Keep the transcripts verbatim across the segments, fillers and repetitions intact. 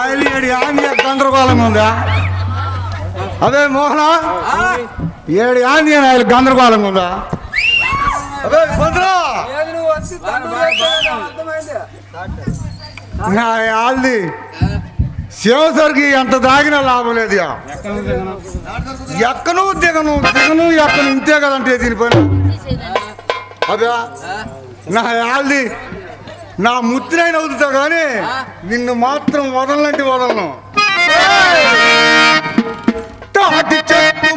ఆయన ఏడు ఆంధ్య గందరగోళంగా ఉందా? అదే మోహన ఏడు ఆంధ్య ఆయన గందరగోళంగా ఉందా? అదే నా ఆల్ది శివసరికి ఎంత తాగినా లాభం లేదు. ఎక్కను దిగను దిగను ఎక్కను ఇంతే కదంటే దీనిపైన అదే నా ఆల్ది నా ముత్తినైన వదులుతా కానీ నిన్ను మాత్రం వదలనంటే వదలను. తాటి చెట్టు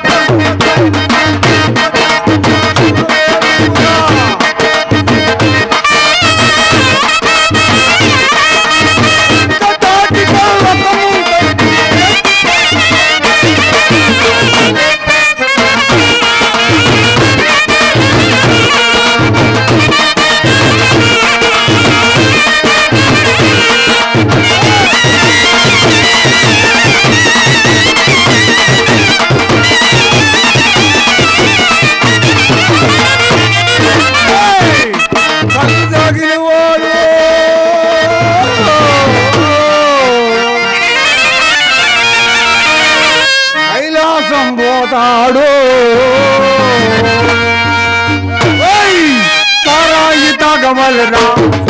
కైలాసం పోతాడు తారాయి తాగవలరా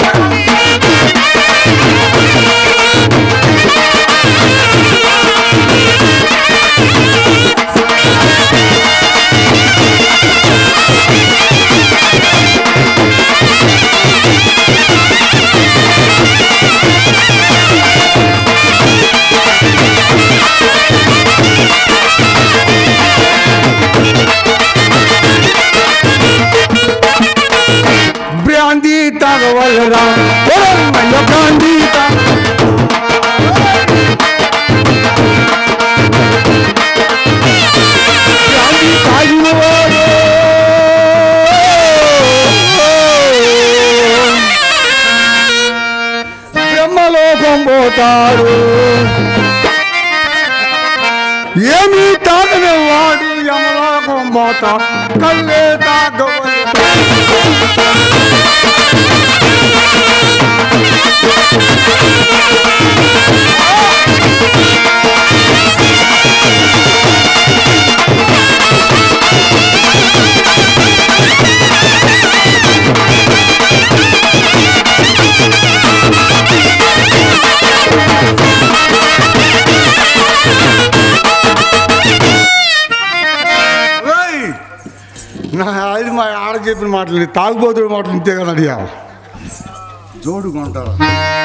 బ్రాందీ తాగవలరా బ్రాందీ బ్రాందీ తాగినవాడు బ్రహ్మలోకం పోతాడు. ఏమీ తాగని వాడు యమలోకం పోతా కళ్ళే తాగవలరా. నా అది మా ఆడ చెప్పిన మాటలు తాగుబోతుడు మాటలు ఇంతే కదా అడిగా జోడుకుంటారు.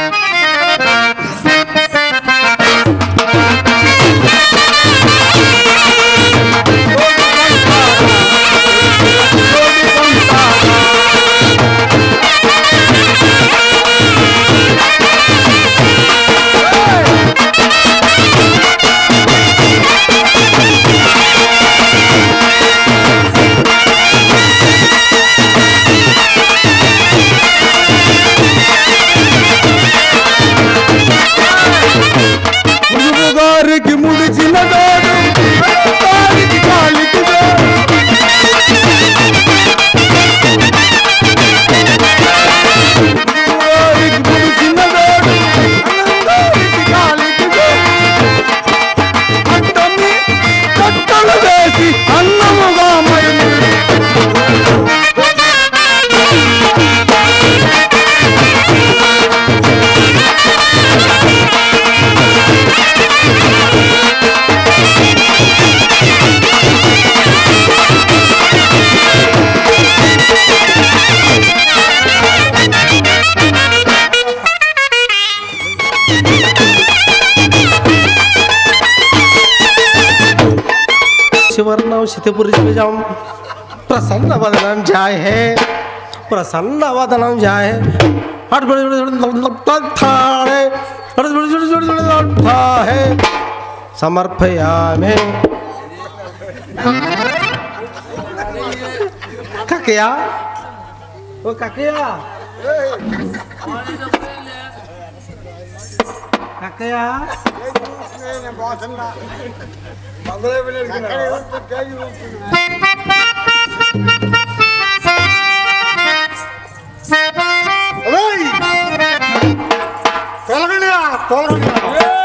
గారికి ముడిచిన తోడు గారికి కాలికి గారికి ముడిచిన తోడు గారికి కాలికి అట్టని కట్టలు వేసి అన్నముగా మయము शिवर्णव शितिपुरिजम प्रसन्न वदनं जाय है प्रसन्न वदनं जाय है हट बड़े थाड़े है समर्पयामि काकया ओ काकया काकया తొలగండి తొలగండి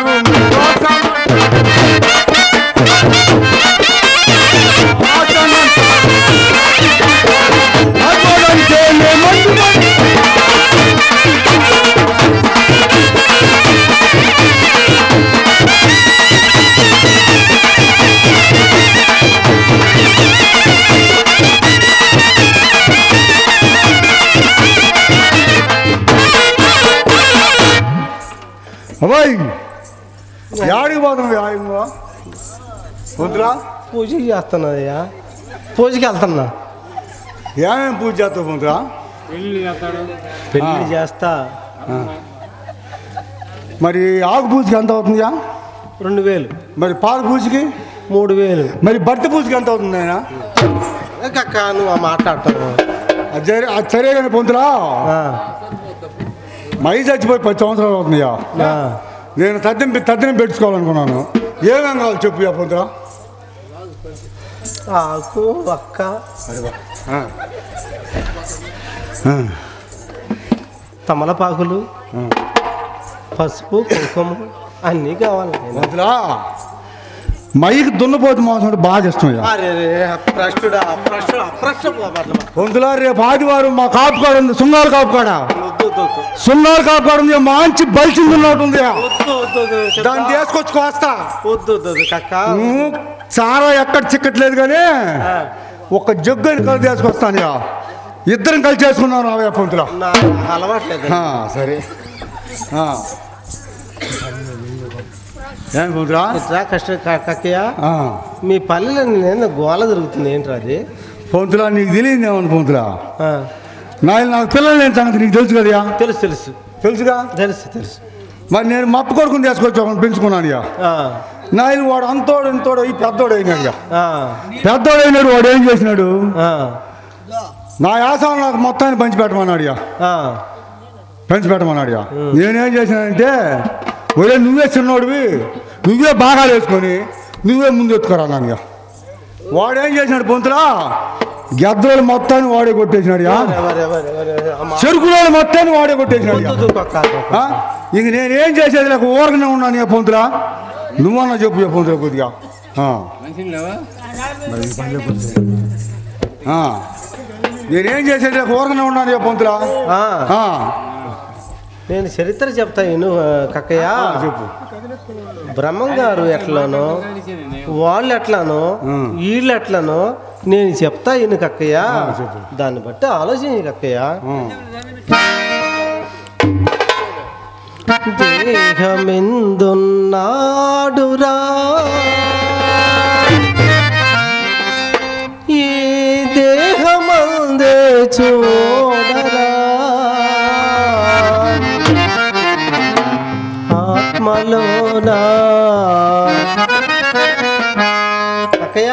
అబ్బాయి యాడికి పోతున్నా వద్దురా పూజ చేస్తున్నాయ్యా పూజకి వెళ్తున్నా ఏమేమి పూజ చేస్తావు పొందురా పెళ్ళి చేస్తా మరి ఆకు పూజకి ఎంత అవుతుందా రెండు వేలు మరి పాల పూజకి మూడు వేలు మరి భర్త పూజకి ఎంత అవుతుంది ఆయన కక్క నువ్వు మాట్లాడతావు అది సరే అది సరే కానీ పొందురా మై చచ్చిపోయి పది సంవత్సరాలు అవుతుందియా నేను తద్దిన తద్దినం పెట్టుకోవాలనుకున్నాను ఏమేం కావాలి చెప్పు పొందురా ఆకు అక్క తమలపాకులు పసుపు కుంకుమ అన్నీ కావాలి పొందురా మైకి దున్నపోతు మాసం అంటే బాగా ఇష్టం పొందులా రేపు ఆదివారం మా కాపు కాడ ఉంది సున్నాలు కాపు కాడ సున్నాలు కాపు కాడ ఉంది మంచి బలిచింది ఉన్నట్టు ఉంది దాన్ని తీసుకొచ్చి కోస్తా చాలా ఎక్కడ చిక్కట్లేదు కానీ ఒక జగ్గుని కలిసి తీసుకొస్తాను ఇద్దరం కలిసి చేసుకున్నాను అవే పొంతులా అలవాట్లేదు సరే ఏం పొంతురా కష్ట కక్కయ్య మీ పల్లెలో నేను గోల జరుగుతుంది ఏంట్రా అది పొంతులా నీకు తెలియదు ఏమన్నా పొంతులా నాయన నాకు పిల్లలు లేని సంగతి నీకు తెలుసు కదా తెలుసు తెలుసు తెలుసుగా తెలుసు తెలుసు మరి నేను మప్పు కొడుకుని తీసుకొచ్చి పెంచుకున్నాను ఇక నాయన వాడు అంతోడు ఇంతోడు ఈ పెద్దోడు అయినాడు ఇక పెద్దోడు అయినాడు వాడు ఏం చేసినాడు నా యాసం నాకు మొత్తాన్ని పంచిపెట్టమన్నాడు ఇక పంచిపెట్టమన్నాడు ఇక నేనేం చేసినానంటే ఒరే నువ్వే చిన్నోడివి నువ్వే బాగా వేసుకొని నువ్వే ముందు ఎత్తుకోరా నాన్న ఇక వాడేం చేసినాడు పొంతులా గద్దలు మొత్తాన్ని వాడే కొట్టేసినాడు చెరుకులో మొత్తాన్ని వాడే కొట్టేసినాడు ఇంక నేనేం చేసేది నాకు ఊరకనే ఉన్నాను ఇక పొంతులా నువ్వన్నా చెప్పు ఇక పొంతులా కొద్దిగా నేనేం చేసేది నాకు ఊరకనే ఉన్నాను ఇక పొంతులా నేను చరిత్ర చెప్తా ఇను కక్కయ్య చెప్పు బ్రహ్మం గారు ఎట్లానో వాళ్ళు ఎట్లానో వీళ్ళు ఎట్లానో నేను చెప్తా ఇను కక్కయ్య దాన్ని బట్టి ఆలోచించి కక్కయ్య దేహమెందున్నాడురా ఈ దేహమందే చూడరా ఆత్మలోనా అక్కయ్య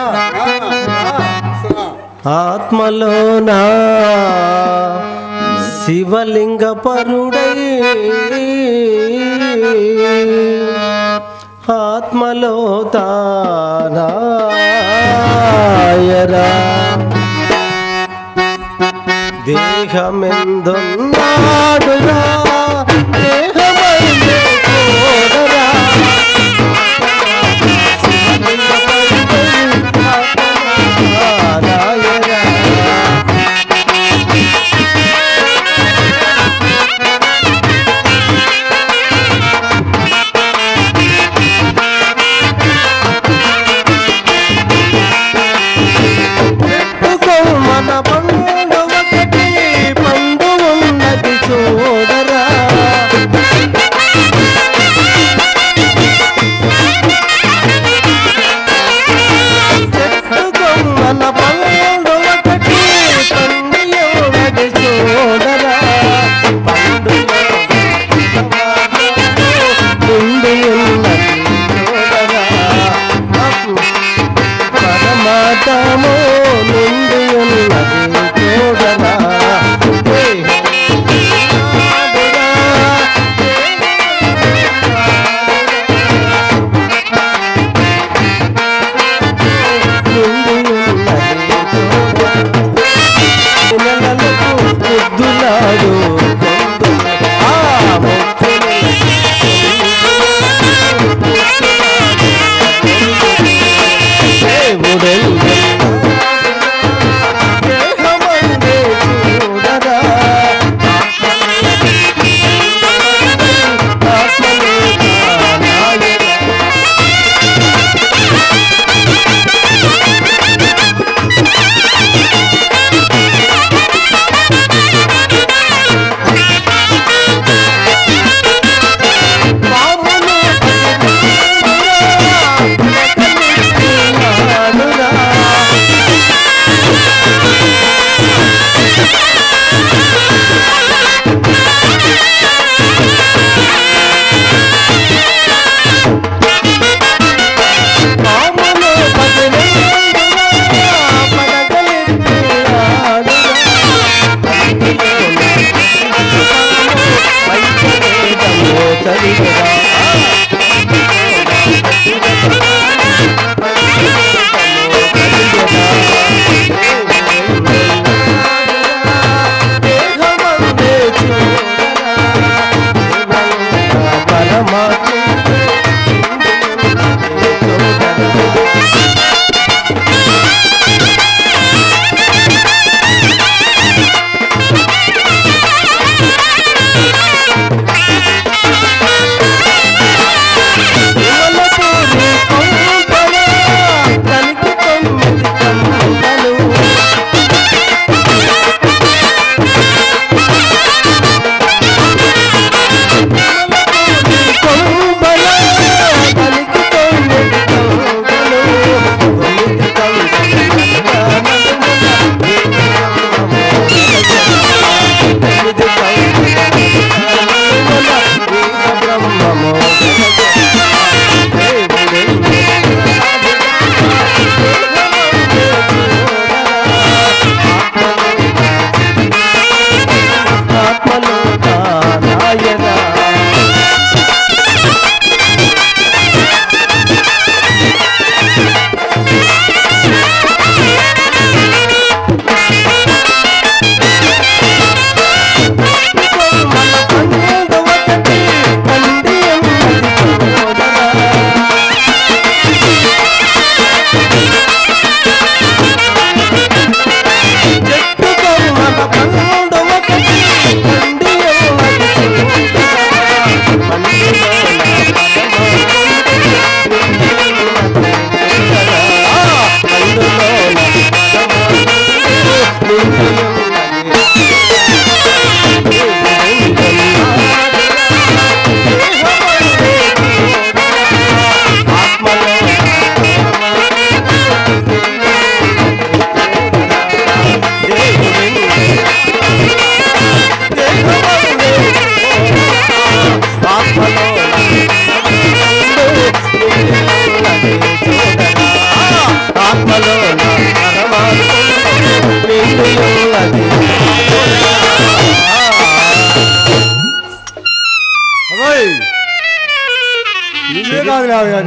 ఆత్మలోనా శివలింగ పరుడై ఆత్మలో తానాయరా దేహమెందున్నాడురా దేహమైందే చూడరా శివలింగ పరుడై ఆత్మలో మన పండు ఒకటి పండు ఉన్నది చూడరా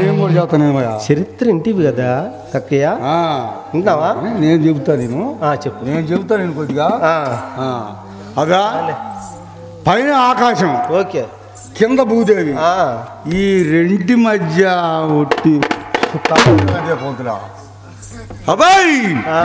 నేను కూడా చెప్తాను నేను చరిత్ర ఇంటివి కదా కక్కయ్య, వింటున్నావా? నేను చెబుతా నేను చెప్పు. నేను చెబుతా నేను కొద్దిగా. అదా పైన ఆకాశం, ఓకే, కింద భూదేవి, ఈ రెంటి మధ్య ఒట్టి పోతులా అబ్బాయి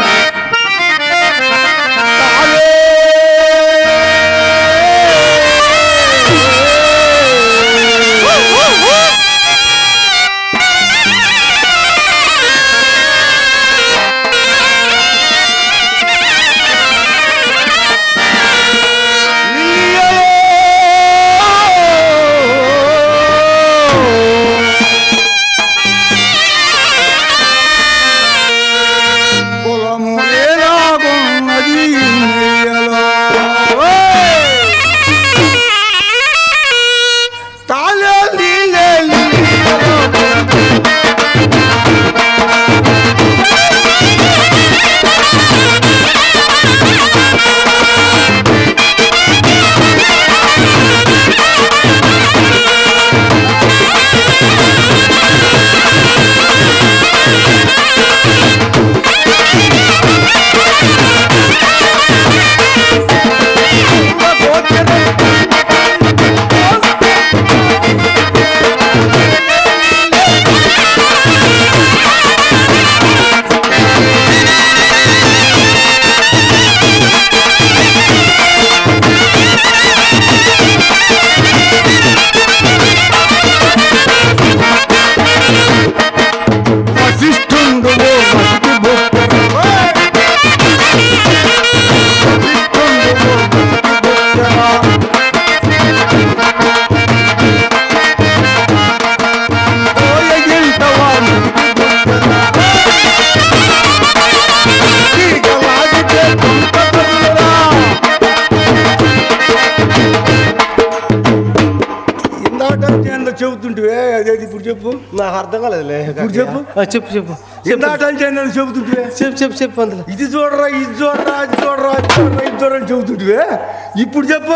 చెబుతుంటే అదేది ఇప్పుడు చెప్పు, నాకు అర్థం కాలేదులే. ఇప్పుడు చెప్పు చెప్పు చెప్పు చెబుతుంటే చెబుతుంటే చెప్పు చెప్పు చెప్పు అందులో ఇది చూడరా ఇది చూడరా అది చూడరా అది చూడరా ఇది చూడరా చెబుతుంటే ఇప్పుడు చెప్పు.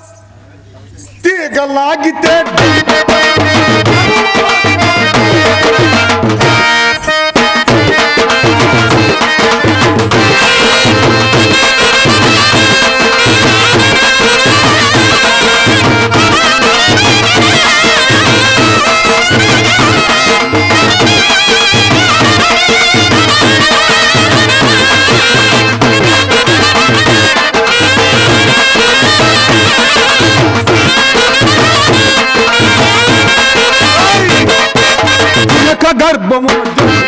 తీగ లాగితే గర్భము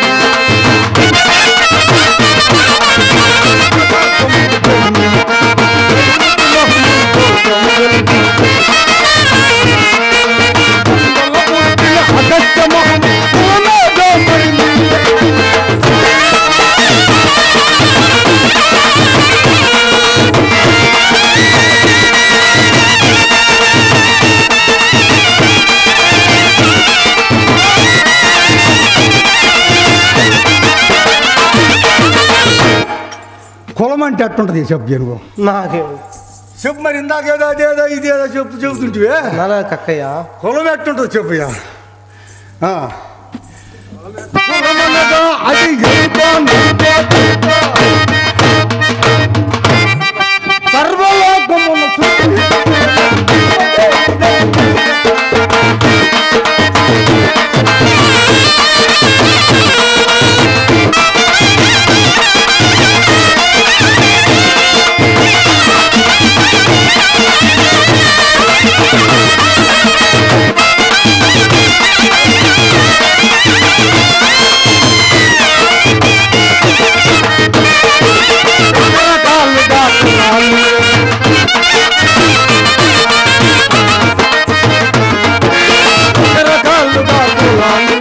కులం అంటే ఎట్టుంటది చెప్పు జరుగు నాకే చెప్పు. మరి ఇందాకేదో అదేదో ఇదేదో చెప్పు చెబుతుంటే నాలా కక్కయ్య కులం ఎట్టుంటుంది చెప్పుయ్యా. అది సర్వలోకమున రకరకాలుగా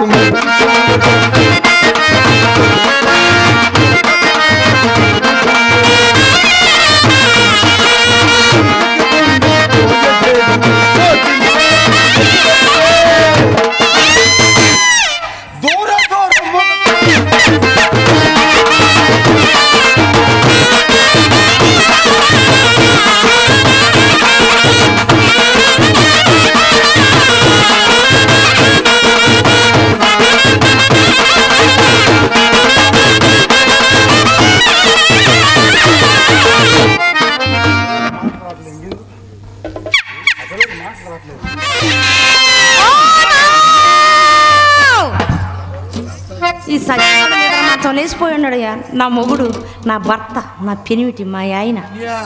ఈ సత్యనారాయణ మీద మాత్రం లేచిపోయి ఉన్నాడయ్యా నా మొగుడు, నా భర్త, నా పెనిమిటి, మా ఆయన.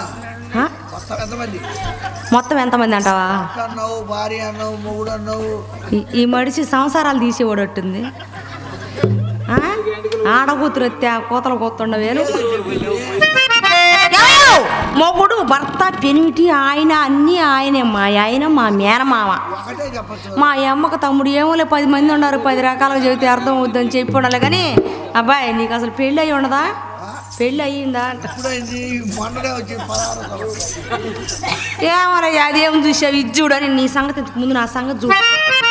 మొత్తం ఎంతమంది అంటావా? ఈ మడిచి సంసారాలు తీసేవాడట్టుంది. ఆడకూతురు వస్తే ఆ కూతలు కూతుండవేలు. మొగుడు, భర్త, పెనిమిటి, ఆయన అన్నీ ఆయనే. మా ఆయన మా మేనమామ. మా అమ్మకు తమ్ముడు ఏమోలే పది మంది ఉన్నారు, పది రకాలుగా చెబితే అర్థం అవుద్దని చెప్పి ఉండాలి. కానీ అబ్బాయి నీకు అసలు పెళ్ళి అయ్యి ఉండదా? పెళ్ళి అయ్యిందా అంట. ఏమరయ్యా అదేం చూసావు ఇది చూడని నీ సంగతి ముందు నా సంగతి చూడు.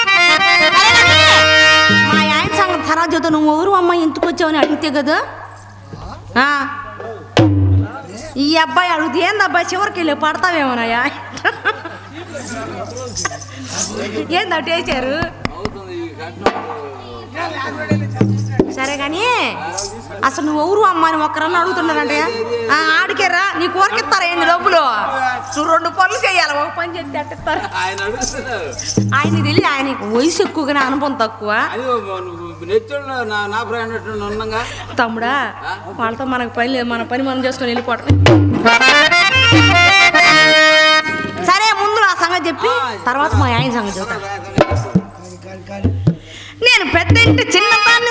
మా ఆయన సంగతి తర్వాత చూద్దాం. నువ్వు ఎవరు అమ్మ ఎందుకు వచ్చావని అడిగితే కదా. ఈ అబ్బాయి అడుగుతుంది ఏంది అబ్బాయి చివరికి వెళ్ళి పడతావేమోనయ్యా. ఏంది అటు వేసారు సరే కానీ అసలు నువ్వు ఎవరు అమ్మ అని ఒక్కరన్నా అడుగుతున్నారంటే ఆడికేరా నీ కోరికిస్తారా ఏంది డబ్బులు? నువ్వు రెండు పనులు చేయాలి, ఒక పని చేస్తే అట్టిస్తారు. ఆయన తెలియదు, ఆయన వయసు ఎక్కువగానే అనుభవం తక్కువ. తమ్ముడా వాళ్ళతో మనకు పని లేదు, మన పని మనం చేసుకొని వెళ్ళిపోవటం. సరే ముందు ఆ సంగతి చెప్పి తర్వాత మా ఆయన సంగతి చెప్తా. నేను పెద్ద ఇంటి చిన్నదాన్ని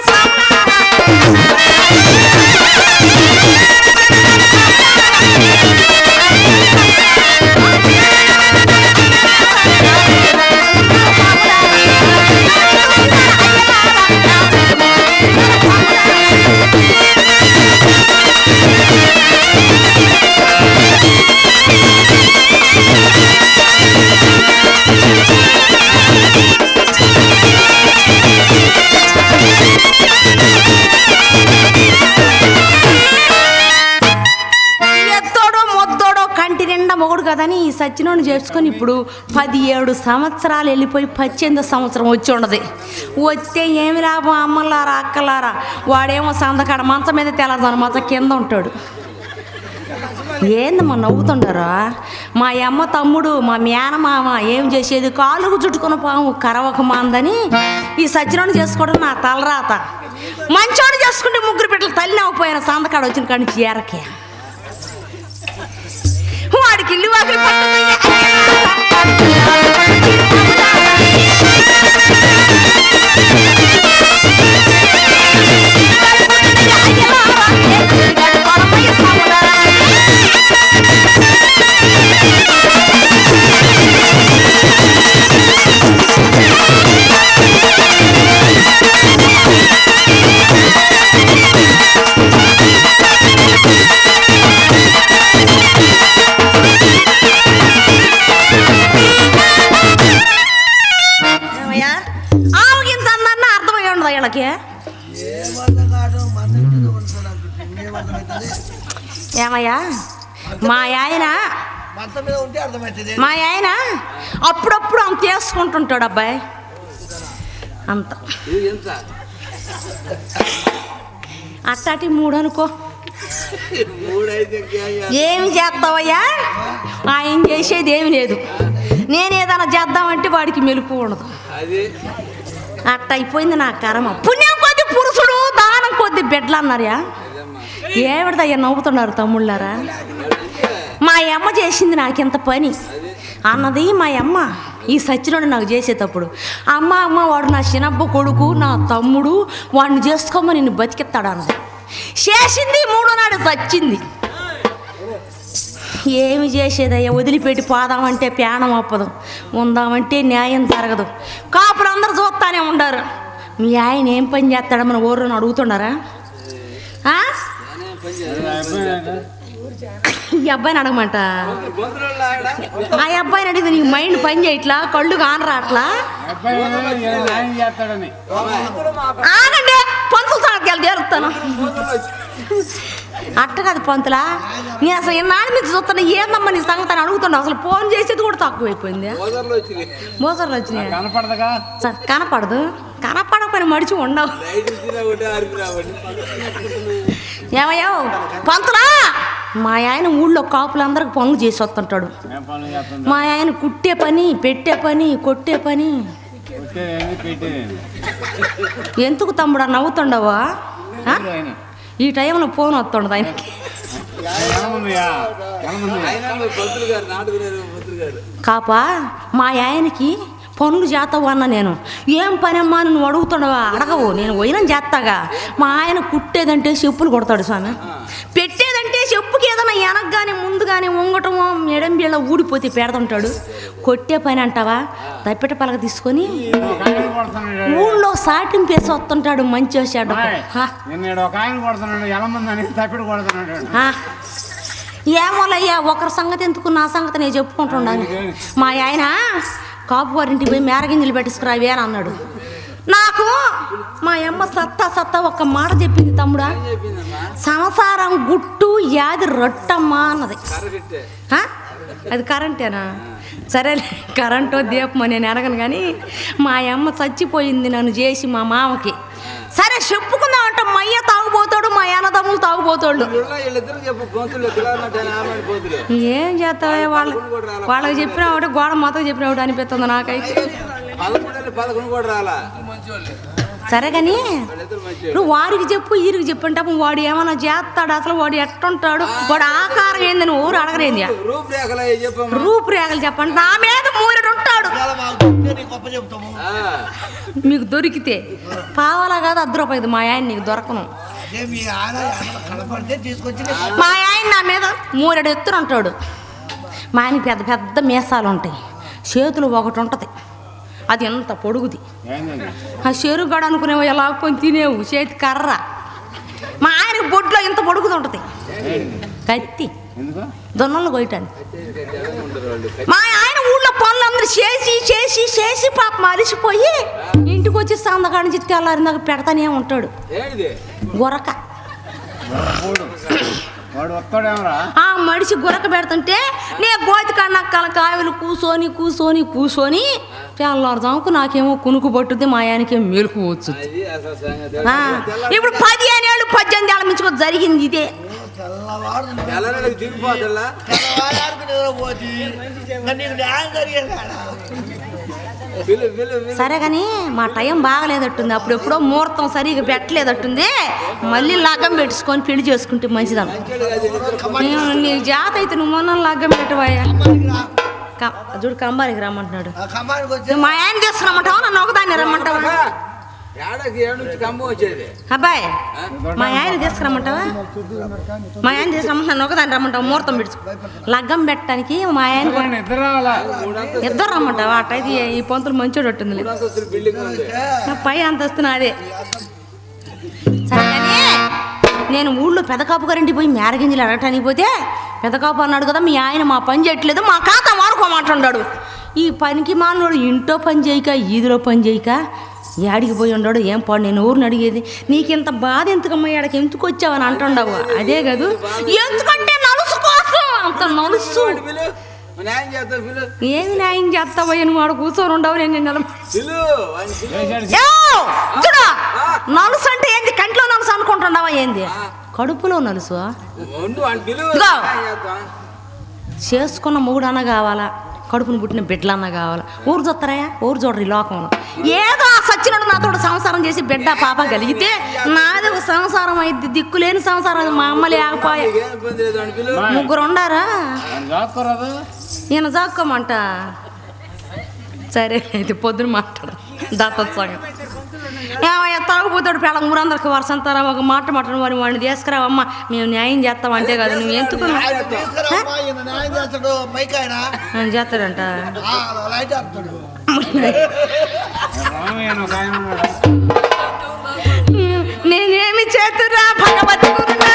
కదని ఈ సచ్చినోని చేసుకొని ఇప్పుడు పదిహేడు సంవత్సరాలు వెళ్ళిపోయి పద్దెనిమిదో సంవత్సరం వచ్చి ఉండదు. వస్తే ఏమి లాభం అమ్మలారా అక్కలారా? వాడేమో సందకాడ మంచం మీద తెల్లదాను మంచం కింద ఉంటాడు. ఏందమ్మా నవ్వుతుండారా? మా అమ్మ తమ్ముడు మా మేనమామ ఏం చేసేది కాలుకు చుట్టుకున్న పాము కరవక మాందని ఈ సచ్చినోని చేసుకోవడం నా తలరాత. మంచోడు చేసుకుంటే ముగ్గురు బిడ్డలు తల్లి నవ్వుపోయిన సందకాడ వచ్చిన కాడి నుంచి ఏరకే వాడికి ఇల్లు వాకిలి ఏమయ్యా మా ఆయన మా ఆయన అప్పుడప్పుడు అంత చేసుకుంటుంటాడు అబ్బాయి. అంత అట్టాటి మూడు అనుకో. ఏమి చేస్తావయ్యా? ఆయన చేసేది ఏమి లేదు. నేనేదైనా చేద్దామంటే వాడికి మెలుపు ఉండదు. అట్ట అయిపోయింది నా కర్మ. పుణ్యం కొద్ది పురుషుడు దానం కొద్ది బిడ్డలు అన్నారా? ఏమిడదయ్యా నవ్వుతున్నారు తమ్ముళ్ళారా? మా అమ్మ చేసింది నాకెంత పని అన్నది మా అమ్మ. ఈ సచ్చినోడు నాకు చేసేటప్పుడు అమ్మ అమ్మ వాడు నా చిన్నబ్బ కొడుకు నా తమ్ముడు, వాడిని చేసుకోమని నిన్ను బతికెత్తాడు అన్నది. చేసింది మూడో నాడు చచ్చింది. ఏమి చేసేదయ్యా? వదిలిపెట్టి పోదామంటే ప్రాణం అప్పదు, ఉందామంటే న్యాయం జరగదు. కాపులు అందరూ చూస్తానే ఉండారు. మీ ఆయన ఏం పని చేస్తాడా మన ఊరు అడుగుతున్నారా? ఈ అబ్బాయిని అడగమంట. ఆ అబ్బాయిని అడిగితే నీకు మైండ్ పని చేయట్లా, కళ్ళు కానరా అట్లా? ఆగండి, పంతులు సాగలు తేలుతాను. అట్ట కాదు పంతులా, నేను అసలు ఎన్నాళ్ళ మీద చూస్తున్నా, ఏందమ్మా నీ సంగతి అని అడుగుతున్నా. అసలు ఫోన్ చేసేది కూడా తక్కువైపోయింది. మోసర్లు వచ్చినాయి. కనపడదు, కనపడకపోయినా మడిచి ఉండవు. ఏమయ్యో పంతులా, మా ఆయన ఊళ్ళో కాపులందరికి పనులు చేసి వస్తుంటాడు. మా ఆయన కుట్టే పని, పెట్టే పని, కొట్టే పని. ఎందుకు తమ్ముడా నవ్వుతుండవా? ఈ టైంలో ఫోన్ వస్తుండదు ఆయనకి. కాపా మా ఆయనకి పనులు చేస్తావు అన్న. నేను ఏం పని అమ్మా నువ్వు అడుగుతున్నావా? అడగవు, నేను పోయినా చేస్తాగా. మా ఆయన కుట్టేదంటే చెప్పులు కొడతాడు స్వామి, పెట్టేదంటే చెప్పుకి ఏదైనా వెనక కానీ ముందు కానీ ఉంగటమో మెడం బీళ్ళ ఊడిపోతే పెడుతుంటాడు. కొట్టే పని అంటావా? తప్పెట పలక తీసుకొని ఊళ్ళో సాటింపు వేసి వస్తుంటాడు. మంచి వచ్చాడు. ఏమోలయ్యా, ఒకరి సంగతి ఎందుకు, నా సంగతి నేను చెప్పుకుంటున్నాను. మా ఆయన కాపు వారింటికి పోయి మేరగింజలు పెట్టించుకురావే అని అన్నాడు. నాకు మా అమ్మ సత్తా సత్తా ఒక మాట చెప్పింది, తమ్ముడా సంసారం గుట్టు యాది రొట్టమ్మా అన్నది. అది కరెంటేనా? సరే కరెంటో దీపమో నేను అడగను, కానీ మా అమ్మ చచ్చిపోయింది నన్ను చేసి మా మామకి. సరే చెప్పుకుందాం అంటే మా అయ్య తాగుపోతాడు, మా అన్నదమ్ములు తాగుపోతాడు. ఏం చేస్తావా? వాళ్ళ వాళ్ళకి చెప్పినా ఒకటి, గోడ మొత్తం చెప్పినా ఒకటి అనిపిస్తుంది నాకైతే. సరే కానీ నువ్వు వారికి చెప్పు, వీరికి చెప్పు అంటే వాడు ఏమన్నా చేస్తాడు? అసలు వాడు ఎట్టుంటాడు? వాడు ఆకారం ఏందని ఊరు అడగరేంది? రూపురేఖలు చెప్పండి. నా మీద మూరెడు ఉంటాడు. మీకు దొరికితే పావాలా కాదు అర్ధ రూపాయది. మా ఆయన నీకు దొరకను. మా ఆయన నా మీద మూరెడు ఎత్తున ఉంటాడు. మా ఆయనకి పెద్ద పెద్ద మీసాలు ఉంటాయి, చేతులు ఒకటి ఉంటుంది, అది ఎంత పొడుగుది. ఆ చెరుగడ అనుకునేవో ఎలా కొని తినేవు, చేతి కర్ర. మా ఆయన బొడ్లో ఇంత పొడుగుది ఉంటుంది, కత్తి దొన్నలు కొయ్యటానికి. మా ఆయన ఊళ్ళో పనులందరూ చేసి చేసి చేసి పాప అలిసిపోయి ఇంటికి వచ్చి సందకాడ నుంచి తెల్లారిందాక పెడతానే ఉంటాడు గొరక. ఆ మడిసి గురక పెడుతుంటే నేను గోతి కన్నక్కల కాయలు కూసోని కూసోని కూసోని తెల్లారుజాముకు నాకేమో కునుకు పట్టుద్ది, మా ఆయనకేమో మెలుకు వచ్చు. ఇప్పుడు పదిహేను ఏళ్ళు పద్దెనిమిది ఏళ్ళ మించుకో జరిగింది ఇదే. సరే కానీ మా టైం బాగలేదట్టుంది. అప్పుడు ఎప్పుడో ముహూర్తం సరిగా పెట్టలేదట్టుంది. మళ్ళీ లగ్గం పెట్టుకొని పెళ్లి చేసుకుంటే మంచిదన్న. నీ జాత అయితే నువ్వు మొన్న లగ్గం పెట్టవయ్యా. చూడు కంబానికి రమ్మంటున్నాడు. మా ఆయన తీసుకురమ్మంటావా, నన్ను ఒకదాన్ని రమ్మంటావా? అబ్బాయి మా ఆయన తీసుకురమ్మంటావా? మా ఆయన తీసుకురమ్మంటే నన్ను ఒకదాన్ని రమ్మంటావా? ముహూర్తం పెట్టుకో లగ్గం పెట్టడానికి మా ఆయన ఇద్దరు రమ్మంటావా? అట్టయితే ఈ పొంతులు మంచోడు అట్టుంది. పై అంతస్తున్నా అదే. సరే కానీ నేను ఊళ్ళో పెదకాపు గారింటి పోయి మేరగింజలు అడగటానికి పోతే పెదకాపు అన్నాడు కదా, మీ ఆయన మా పని చేయట్లేదు, మా ఖాతా వాడుకోమంటున్నాడు. ఈ పనికి మానోడు ఇంట్లో పని చేయక ఈదిలో పని చేయక ఏడికి పోయి ఉన్నాడు. ఏం పాడు నేను ఊరిని అడిగేది, నీకింత బాధ ఎందుకమ్మా, ఏడకి ఎందుకు వచ్చావని అంటుండవు. అదే కాదు, ఎందుకంటే నలుసు కోసం అంత నలుసు. ఏమి న్యాయం చేస్తావో నువ్వు ఆడ కూర్చొని ఉండవు. నేను చూడ నలుసు అంటే ఏంది? కంట్లో నలుసు అనుకుంటున్నావా ఏంది? కడుపులో నలుసు. చేసుకున్న మొగుడన్నా కావాలా, కడుపును పుట్టిన బిడ్డలన్నా కావాలా? ఊరు చూస్తారా? ఊరు చూడరు ఈ లోకంలో. ఏదో ఆ సచ్చినోడు నాతో సంసారం చేసి బిడ్డ పాప కలిగితే నాది ఒక సంసారం అయింది. దిక్కులేని సంసారం. మా అమ్మ లేకపోయా, ముగ్గురు ఉండారా, ఈయన జాక్కోమంట. సరే అయితే పొద్దున మాట్లాడు దాతోత్సవం. ఏమయ్యా తాగుపోతాడు పెళ్ళ ఊరందరికి వరుసంతారా ఒక మాట మాట్లాడు వాడిని వాడిని తీసుకురావమ్మా, మేము న్యాయం చేస్తాం అంతే కదా. నువ్వు ఎందుకు చేస్తాడంట? రాముడు నేనేమి చేతురా భగవతి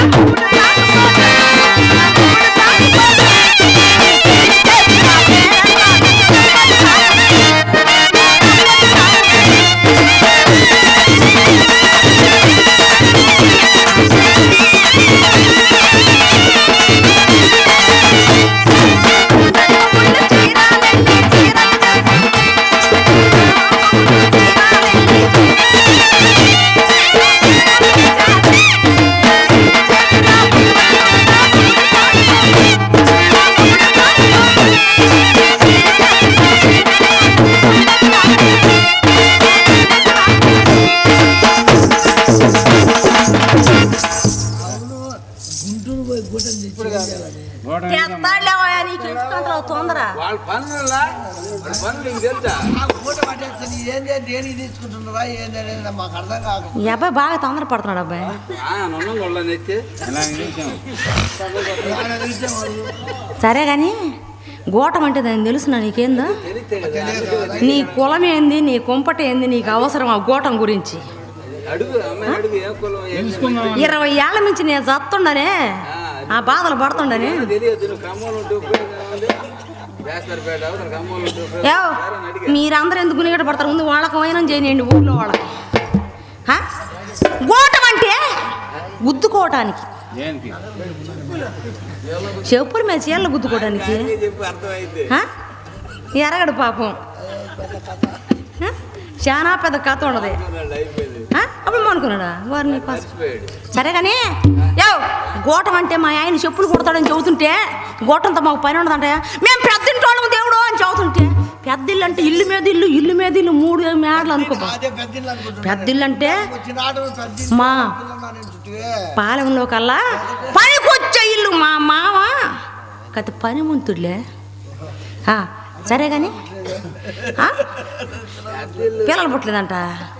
తొందర ఈ అబ్బాయి బాగా తొందర పడుతున్నాడు అబ్బాయి. సరే కానీ గోటం అంటే దాన్ని తెలుసునా నీకేందా? నీ కులం ఏంది, నీ కుంపట ఏంది, నీకు అవసరం ఆ గోటం గురించి? ఇరవై ఏళ్ళ నుంచి నేను చస్తుండనే, ఆ బాధలు పడుతుండనే. మీరందరూ ఎందుకు గునిగడ పడతారు? ముందు వాళ్ళకి వైనం చేయనండి ఊళ్ళో వాళ్ళకి. గోటం అంటే గుద్దుకోవటానికి, చెప్పుల మీద చీరలు గుద్దుకోవడానికి. ఎరగడు పాపం, చాలా పెద్ద కథ ఉండదు. అప్పుడు అనుకున్నాడా వారిని? సరే కానీ యో గోటం అంటే మా ఆయన చెప్పులు కుడతాడని చెబుతుంటే గోటంతో మాకు పని ఉండదంటే మేము పెద్దింటోళ్ళము దేవుడు అని చదువుతుంటే, పెద్దిల్లు అంటే ఇల్లు మీద ఇల్లు, ఇల్లు మీద ఇల్లు, మూడు మేడలు అనుకో. పెద్దిల్లు అంటే మా పాలెంలో కల్లా పనికొచ్చే ఇల్లు మా మామ కథ పనిమంతుడులే. సరే కానీ పిల్లలు పుట్టలేదంట,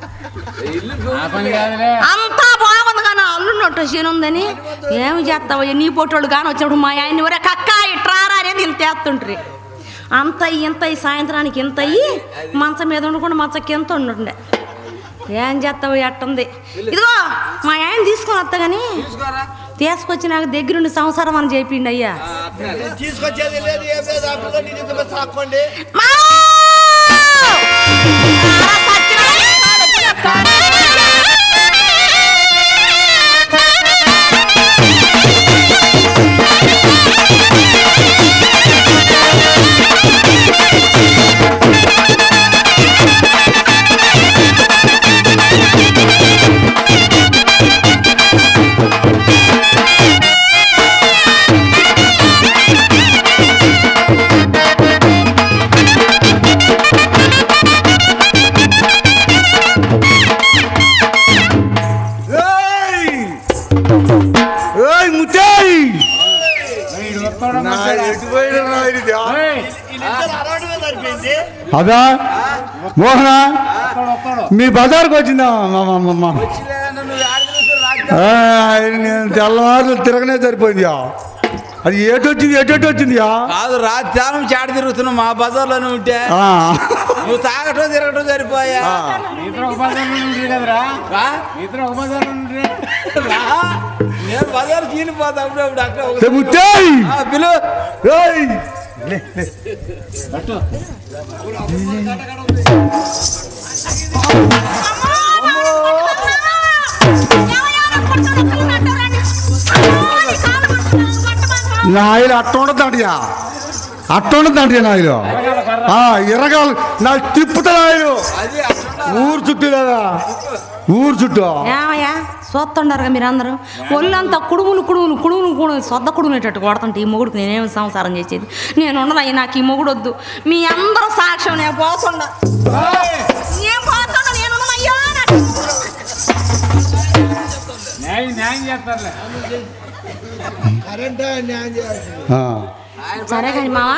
అంతా బాగుంది కానీ అల్లున్నట్టు శనుందని. ఏమి చేస్తావు? నీ పొట్టోళ్ళు కానీ వచ్చినప్పుడు మా ఆయన్ని ఒరే కక్క ఇట్రారా అనేది ఇంత చేస్తుండ్రి. అంత ఇంత సాయంత్రానికి ఇంత అయ్యి మంచం మీద ఉండకుండా మంచకి ఎంత ఉండే. ఏం చేస్తావు? ఎట్టుంది ఇదిగో మా ఆయన తీసుకొని వస్తా కానీ తీసుకొచ్చి నాకు దగ్గరుండి సంసారం అని చెప్పిండి అయ్యా. అదా మోహన మీ బజార్కి వచ్చిందా? నేను తెల్లవారులు తిరగనే సరిపోయింది. అది ఏటు వచ్చింది ఎటు వచ్చింది కాదు, రాత్రి తానం చాట తిరుగుతున్నావు మా బజార్లోనే ఉంటే నువ్వు తాగటం తిరగటం సరిపోయా. నేను బజార్ చీనిపోతా అప్పుడప్పుడు అక్కడ పిలు. నాయలు అట్ట ఉండదండియా, అట్ట ఉండదండి నాయలు ఎర్రగాలు నా తిప్పుతా నాయలు ఊరు చుట్టూ లేదా ఊరు చుట్టూ. ఏమయ్యా చూస్తుండారుగా మీరు అందరూ ఒళ్ళంతా కుడుములు కుడుములు కుడుములు కూడా సొద్ద కుడుమునేటట్టు కొడుతుంటే ఈ మొగుడికి నేనేమి సంసారం చేసేది? నేను ఉండదయ్యా, నాకు ఈ మొగుడు వద్దు. మీ అందరూ సాక్ష్యం నేను పోతుండా నేను పోతుండా నేను అయ్యా. సరే కానీ మావా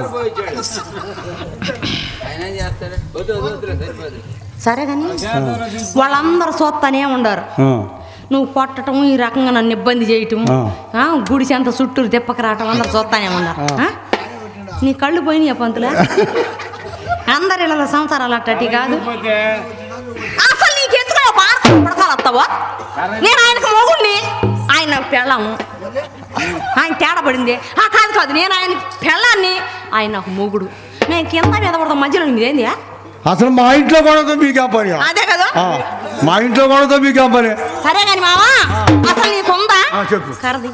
సరే కానీ వాళ్ళందరూ చూస్తానే ఉండరు. నువ్వు కొట్టడం ఈ రకంగా నన్ను ఇబ్బంది చేయటం, గుడిసి అంత చుట్టూరు తిప్పక రావటం అందరు చూస్తానే ఉన్నారు. నీ కళ్ళు పోయినాయా పంతులా? అందరు ఇలా సంసారాలు అట్టటి కాదు. అసలు నీకు ఎందుకు బాగా పడతాలు వస్తావా? నేను ఆయనకు మొగుడిని, ఆయన నాకు పెళ్ళాము. ఆయన తేడా పడింది. ఆ కాదు కాదు, నేను ఆయన పెళ్ళాన్ని, ఆయన నాకు మొగుడు. నేను కింద మీద పడతాం, మధ్యలో మీదేంది? అసలు మా ఇంట్లో కూడా మీకేం పని? అదే కదా, మా ఇంట్లో కూడా మీకేం పని? సరే కానీ మావా, అసలు నీకుందా? చెప్పు. కరది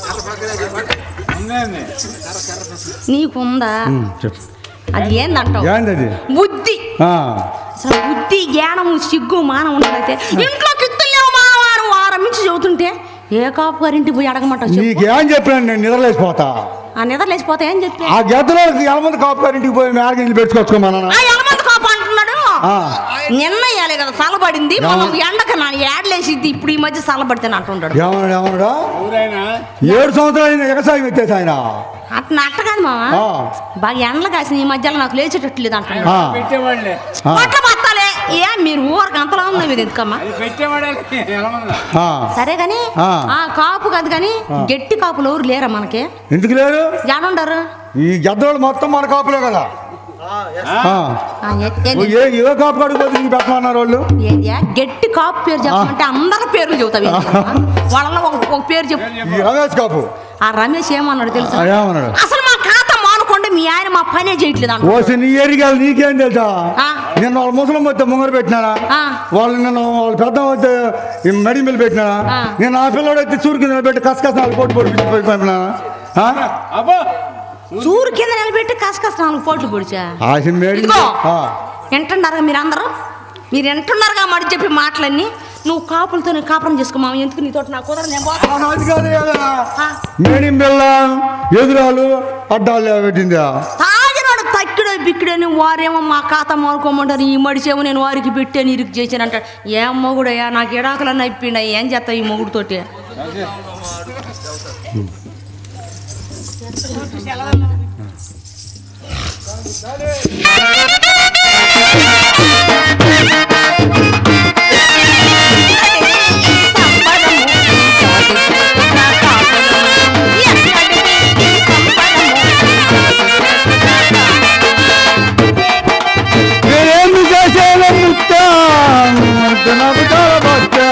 నీకుందా? చెప్పు. అది ఏందంటావు? ఏంటది? బుద్ధి. అసలు బుద్ధి, జ్ఞానము, సిగ్గు, మానవ ఉన్నదైతే ఇంట్లో కిత్తులేవు మానవారం వారం నుంచి చదువుతుంటే ఏ కాపు గారింటికి పోయి అడగమంటావు? నీకేం చెప్పాను, నేను నిద్రలేసిపోతా. ఆ నిద్ర లేచిపోతా ఏం చెప్పి ఆ గద్దలో ఎలమంది కాపు గారింటికి పోయి మేడకి పెట్టుకోవచ్చుకోమన్నా. ఎలమంది కాపు అంటున్నాడు. నిన్న ఇయ్యాలి కదా సలబడింది, ఎండక నా ఏడలేసిద్ది. ఇప్పుడు ఈ మధ్య సలబడితే అంటుంటాడు. ఏమన్నాడు ఏమన్నాడు? ఏడు సంవత్సరాలు ఎగసాగి పెట్టేసి ఆయన అట్లా అట్ట కాదు మామ, బాగా ఎండలు కాసిన ఈ మధ్యలో నాకు లేచేటట్లేదు అంటున్నాడు. బత్తాలే ఏ మీరు ఊరికి అంతలా ఉంది మీరు ఎందుకమ్మా? సరే కానీ ఆ కాపు కాదు కానీ గట్టి కాపులు ఎవరు లేరా మనకి? ఎందుకు లేరు? ఏడుండరు ఈ గద్దలు మొత్తం మన కాపులే కదా. ఏ కాపు కడుగుపోతే నీకు పెట్టమన్నారు వాళ్ళు. గట్టి కాపు పేరు చెప్పమంటే అందరి పేర్లు చెబుతావు, వాళ్ళలో ఒక పేరు చెప్పు. రమేష్ కాపు. ఆ రమేష్ ఏమన్నాడు తెలుసా? ఏమన్నాడు? అసలు మా ఖాతా మానుకోండి, మీ ఆయన మా పనే చేయట్లేదు అన్న. ఓసి నీ ఏరియాలు నీకేం తెలుసా? నిన్న వాళ్ళ ముసలం వస్తే ముంగరు పెట్టినారా? వాళ్ళు నిన్న వాళ్ళ పెద్ద వస్తే మెడి మిల్లి పెట్టినారా? నేను ఆ పిల్లడు అయితే చూరు కింద పెట్టి కసకస నాలుగు పోటీ పోటీ పంపినా. చూరు కింద నిలబెట్టి కసకస నాలుగు పోట్లు పొడిచా. వింటున్నారుగా మీరు అందరూ? మీరు వింటున్నారుగా మరి చెప్పి మాటలన్నీ. నువ్వు కాపులతో కాపురం చేసుకోమా, ఎందుకు నీతో నాకు కుదరదు. మేడిం బిళ్ళ ఎదురాలు అడ్డాలు పెట్టిందా? తాగినాడు తక్కిడో బిక్కిడని వారేమో మా ఖాతా మానుకోమంటారు, ఈ మడిచేమో నేను వారికి పెట్టాను ఇరికి చేశాను అంటాడు. ఏం మొగుడయ్యా, నాకు ఎడాకలన్నా అయిపోయిండా, ఏం చేస్తావు ఈ మొగుడితోటి? నేనేమి చేసేలా ముట్టా నాకు చాలా బట్టా.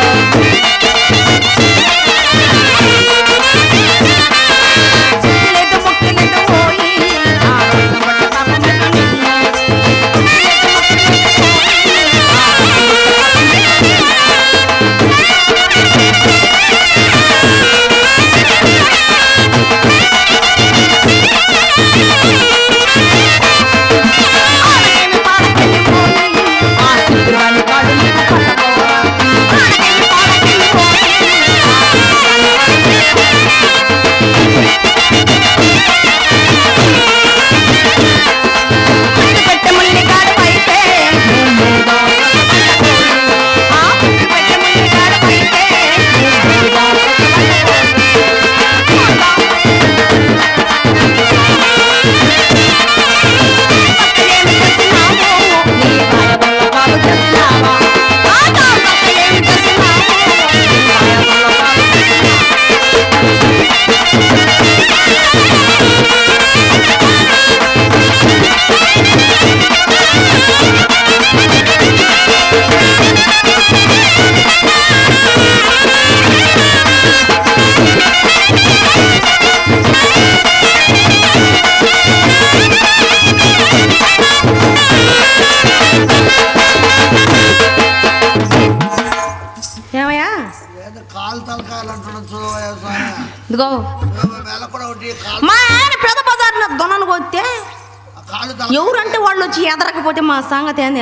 ఇదిగో మా ఆయన పెద్ద బజార్ దొనను కొత్తే ఎవరంటే వాళ్ళు వచ్చి ఎదరకపోతే మా సంగతి ఏంది?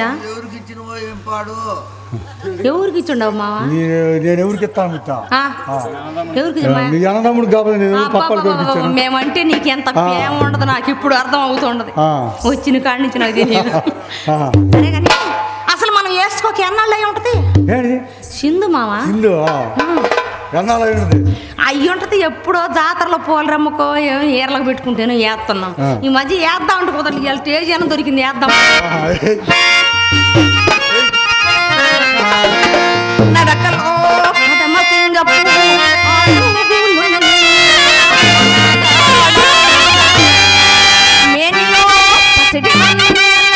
ఎవరికి ఇచ్చిండవు మావా? నేను ఎవరికి ఇస్తాను? ఎవరికి? మేమంటే నీకు ఎంత ప్రేమ ఉండదు నాకు ఇప్పుడు అర్థం అవుతుండదు, వచ్చిన కాడి నుంచి నాకు తెలియదు. సరే కానీ అసలు మనం వేసుకోక ఎన్నాళ్ళు అయి ఉంటది? సింధు మావా అయ్యి ఉంటది. ఎప్పుడో జాతరలో పూల రమ్మకో ఏర్లకు పెట్టుకుంటేనో వేస్తున్నాం. ఈ మధ్య వేద్దాం అంటే కుదరదు, స్టేజ్ అయినా దొరికింది వేద్దాం. మేనిలో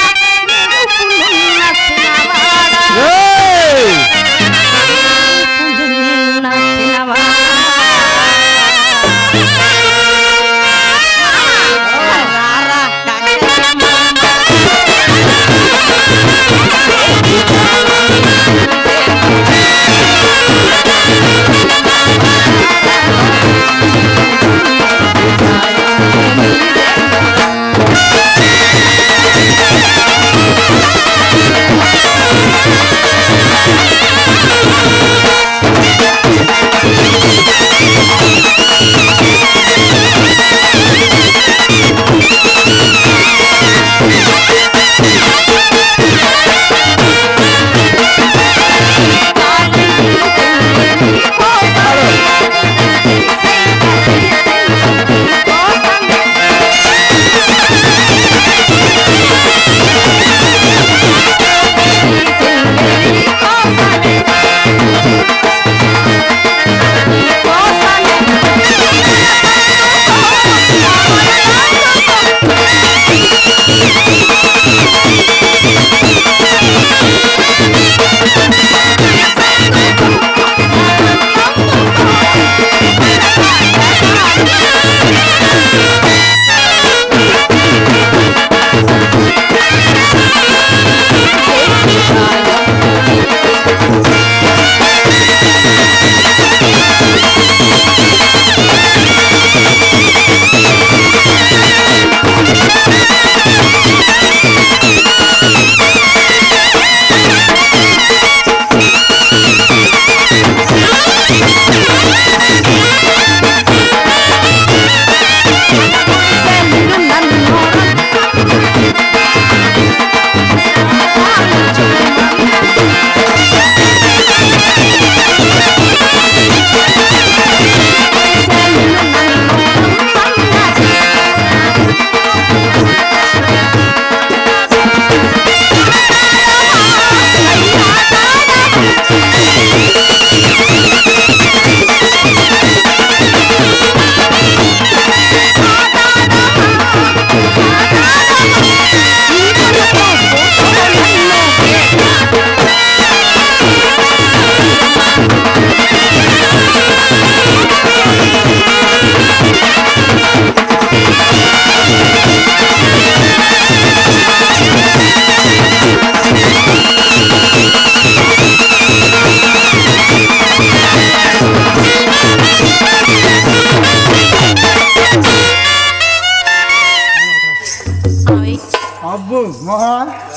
మహా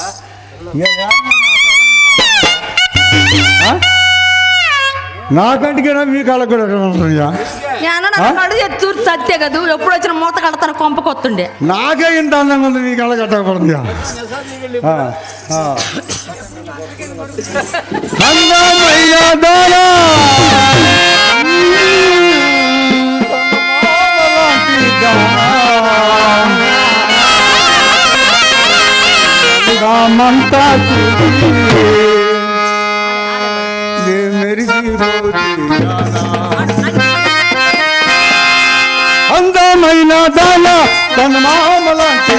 నా కంటికైనా మీ కాళ్ళకు కూడా ఉంటుందా? తూర్పు సత్తే కదా ఎప్పుడు వచ్చిన మూత కడతాను కొంప కొత్తుండే నాకే ఇంత అందంగా ఉంది మీ కళ్ళ కట్టకూడదు. అందమైన దానా రామంతా అందమైన దాన తన మామలాంటి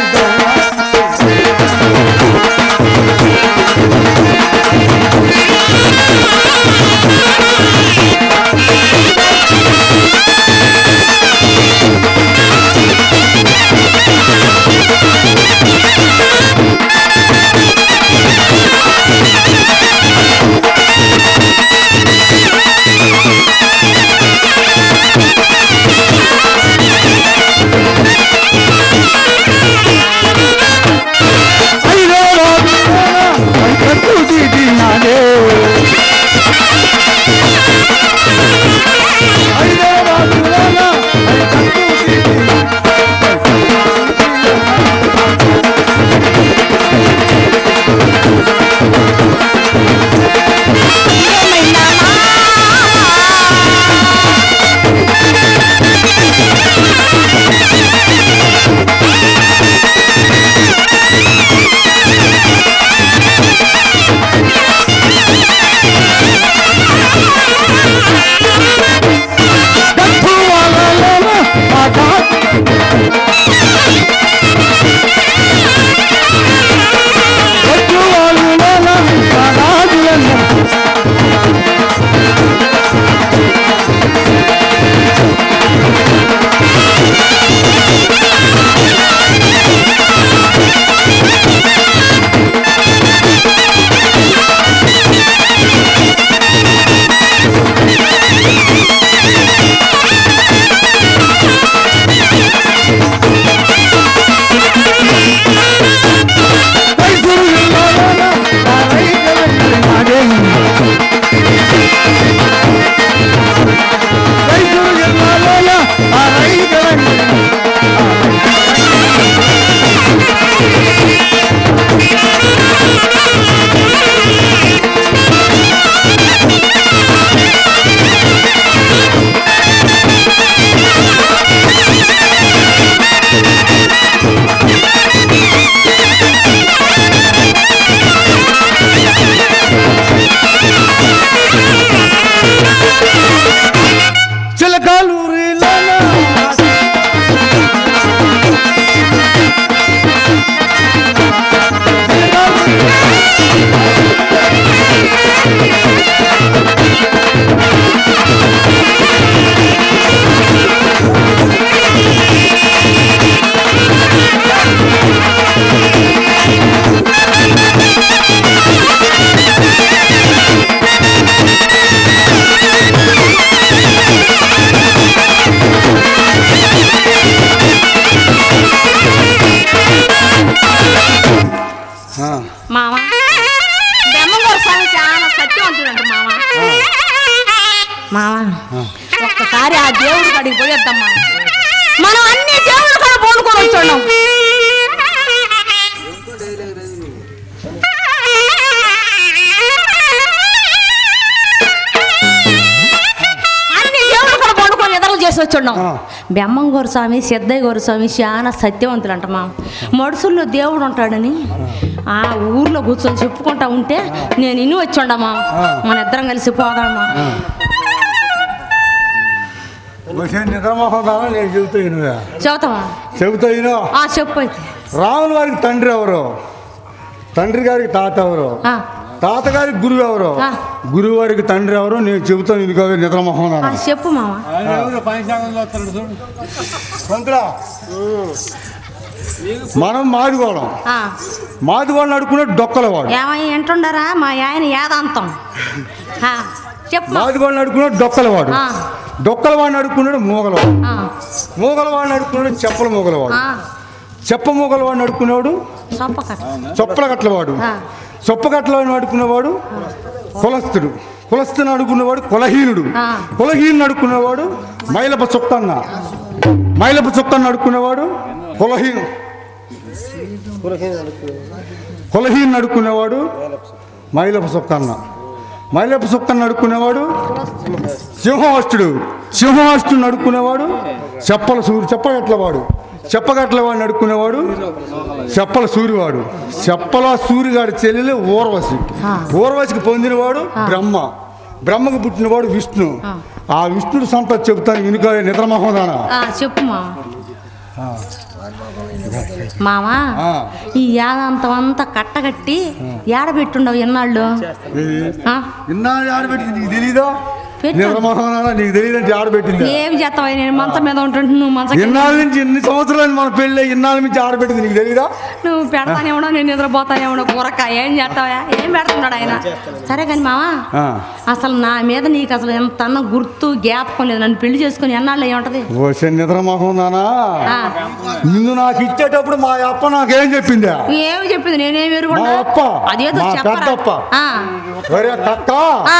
మామ బెమ్మంగారు స్వామి చాలా సత్యవంతుడంట మామ. మామ ఒక్కసారి ఆ దేవుడి కాడికి పోయేద్దాం మామ. మనం అన్ని దేవుడి కాడ పోనుకొని వచ్చాం. చేసి వచ్చున్నాం. బెమ్మంగారు స్వామి సిద్ధయ్య గారు స్వామి చాలా సత్యవంతులు అంట మా. మడుసుల్లో దేవుడు ఉంటాడని ఆ ఊర్లో కూర్చొని చెప్పుకుంటా ఉంటే నేను ఇన్ని వచ్చుండమా, మన ఇద్దరం కలిసి పోదామా. నేను చెబుతా చెబుతామా చెబుతా చెప్పు. అయితే రాముల వారికి తండ్రి ఎవరు, తండ్రి గారికి తాత ఎవరు, తాతగారికి గురువు ఎవరు, గురువు వారికి తండ్రి ఎవరు నేను చెబుతాను. ఇది కాదు నిద్రమోహం చెప్పు మామ. మనం మాదిగోళం, మాదిగోళం అడుక్కునే డొక్కలవాడు. ఏమై ఎంటుండరా మా ఆయన యాదాంతం. మాదిగోళం అడుక్కున్నాడు డొక్కలవాడు, డొక్కలవాడిని అడుక్కున్నాడు మూగలవాడు, మూగలవాడిని అడుక్కున్నాడు చెప్పుల మూగలవాడు, చెప్పమొగల వాడిని అడుక్కునేవాడు సొప్పకట్ట చొప్పల కట్లవాడు ఆ. చొప్పకట్ల వాడిని అడుక్కునేవాడు కులస్తుడు కులస్తుని అడుక్కునేవాడు కులహీనుడు ఆ. కులహీనుని అడుక్కునేవాడు మైలప చొక్కన్న మైలప చొక్కన్న అడుక్కునేవాడు కులహీను కులహీను అడుక్కునేవాడు మైలప చొక్కన్న మైలప చొక్కన్న అడుక్కునేవాడు సింహవాష్టుడు సింహవాష్టుని అడుక్కునేవాడు చెప్పల సూర్యు చెప్పగట్లవాడు చెప్పగట్ల వాడిని అడుక్కునేవాడు చెప్పల సూర్యవాడు చెప్పల సూర్యగాడి చెల్లెలు ఊర్వశి ఊర్వశికి పొందినవాడు బ్రహ్మ బ్రహ్మకు పుట్టినవాడు విష్ణు ఆ విష్ణుడు సంపద చెబుతాను వెనుక నిద్రమోహదానా చెప్పు మా మామా ఈ యాదంతం అంతా కట్టగట్టి ఏడబెట్టుండవు ఎన్నాళ్ళు ఇన్నాళ్ళు ఆడబెట్టింది నీకు తెలీదా నిద్రమోహదానా నీకు తెలియదంటే ఆడబెట్టింది ఏమి చేస్తావా నేను మంచం మీద ఉంటుంటే నువ్వు మంచం ఇన్నాళ్ళ నుంచి ఎన్ని సంవత్సరాలు మన పెళ్ళి ఇన్నాళ్ళ నుంచి ఆడబెట్టింది నీకు తెలీదా నువ్వు పెడతానేమో నేను నిద్రపోతానేమో కూరక ఏం చేస్తావా ఏం పెడుతున్నాడు ఆయన సరే కానీ మామా అసలు నా మీద నీకు అసలు ఎంత అన్న గుర్తు జ్ఞాపకం లేదు నన్ను పెళ్లి చేసుకుని ఎన్నాళ్ళు ఏముంటది ఓ నిద్రమోహదానా నిన్ను నాకు ఇచ్చేటప్పుడు మా అప్ప నాకేం చెప్పిందా ఏమి చెప్పింది నేనేమి ఎరుగుండా మా అప్ప అదేదో మా చెప్పరా పెద్దప్ప ఆ. ఒరే కక్క ఆ.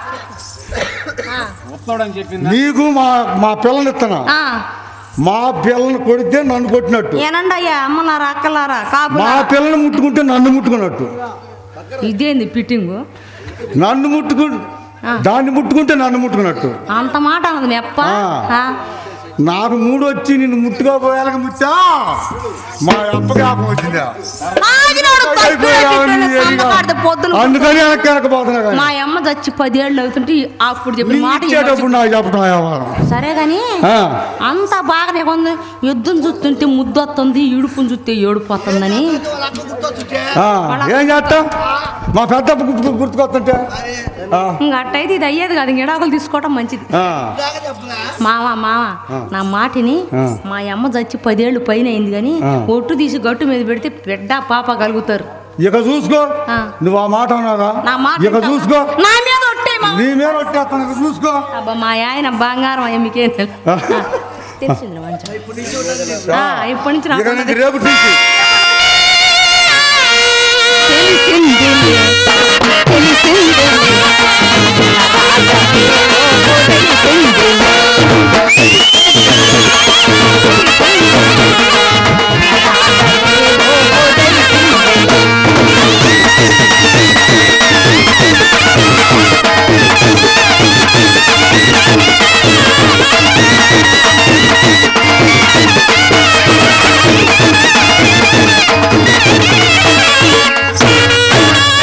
నీకు మా మా పిల్లనిస్తున్నా ఆ. మా పిల్లని కొడితే నన్ను కొట్టినట్టు ఏనండి అయ్యా అమ్మలారా అక్కలారా కాపు మా పిల్లని ముట్టుకుంటే నన్ను ముట్టుకున్నట్టు ఇదేంది ఫిట్టింగు నన్ను ముట్టుకు దాన్ని ముట్టుకుంటే నన్ను ముట్టుకున్నట్టు అంత మాట అన్నది మీ అప్ప ఆ. నాకు మూడు వచ్చి నిన్ను ముట్టుకోపోయాలకి ముచ్చా మా అప్ప జ్ఞాపకం వచ్చిందా అందుకని వెనక్కి వెనకపోతున్నా మా అమ్మ చచ్చి పదేళ్ళు అవుతుంటే అప్పుడు చెప్పిన మాట ఇచ్చేటప్పుడు నాకు చెప్పడం వ్యవహారం సరే గాని అంత బాగానే ఉంది యుద్ధం చూస్తుంటే ముద్దు వస్తుంది ఇడుపుని చూస్తే ఏడుపు వస్తుందని ఏం చేస్తా మా పెద్ద గుర్తుకొస్తుంటే ఇంకా అట్టయితే ఇది అయ్యేది కాదు గిడాకులు తీసుకోవటం మంచిది మావా మావా నా మాటిని మా అమ్మ చచ్చి పదేళ్ళు పైన అయింది కానీ ఒట్టు తీసి గట్టు మీద పెడితే బిడ్డ పాప కలుగుతారు ఇక చూసుకో నువ్వు ఆ మాట అన్నాగా ఇక చూసుకో నా మీద ఒట్టే నీ మీద ఒట్టేస్తాను ఇక చూసుకో అబ్బా మా ఆయన బంగారం అయ్యా మీకేం తెలిసింది మంచి ఇప్పటి నుంచి నాకు ఇక రేపు తీసి తెలిసింది తెలిసింది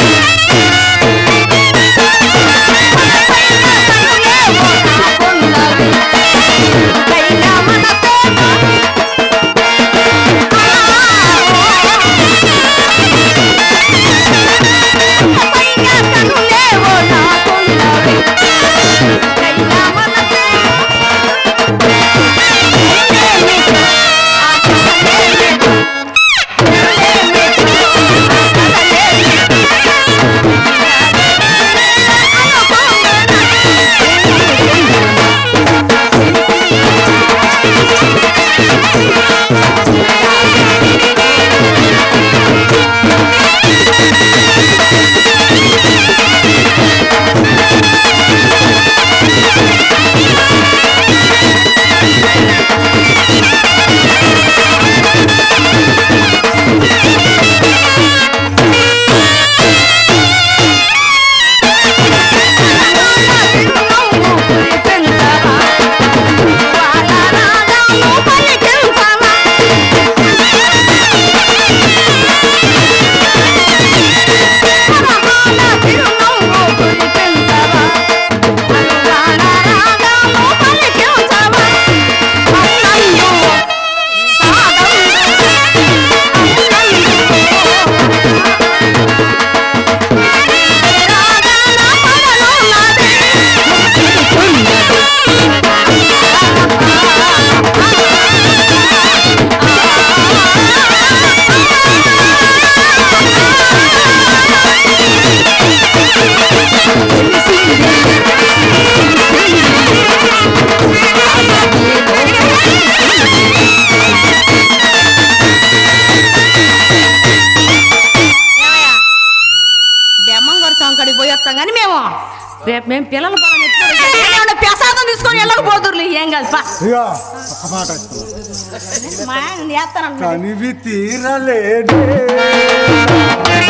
కొండలు వెళ్ళిపోతాం కానీ మేము రేపు మేము పిల్లల పొలం ఎత్తుకొని ప్రసాదం తీసుకొని వెళ్ళకపోతుర్లు ఏం కాదు పా ఇక ఒక మాట మా ఆయన చేస్తానంట కనివి తీరలేదే